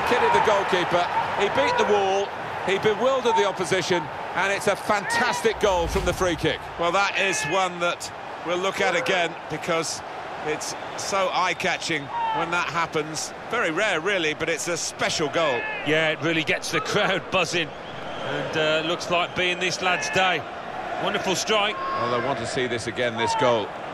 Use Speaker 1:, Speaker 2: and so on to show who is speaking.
Speaker 1: kidded the goalkeeper. He beat the wall, he bewildered the opposition, and it's a fantastic goal from the free kick.
Speaker 2: Well, that is one that we'll look at again, because it's so eye-catching when that happens. Very rare, really, but it's a special goal.
Speaker 3: Yeah, it really gets the crowd buzzing, and looks like being this lad's day. Wonderful strike.
Speaker 1: Well, they want to see this again, this goal.